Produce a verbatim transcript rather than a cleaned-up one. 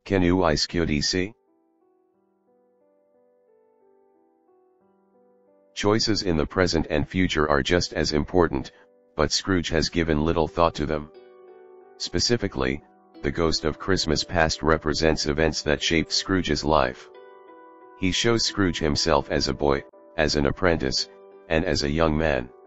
Can Uy Scuti See? Choices in the present and future are just as important, but Scrooge has given little thought to them. Specifically, the ghost of Christmas past represents events that shaped Scrooge's life. He shows Scrooge himself as a boy, as an apprentice, and as a young man.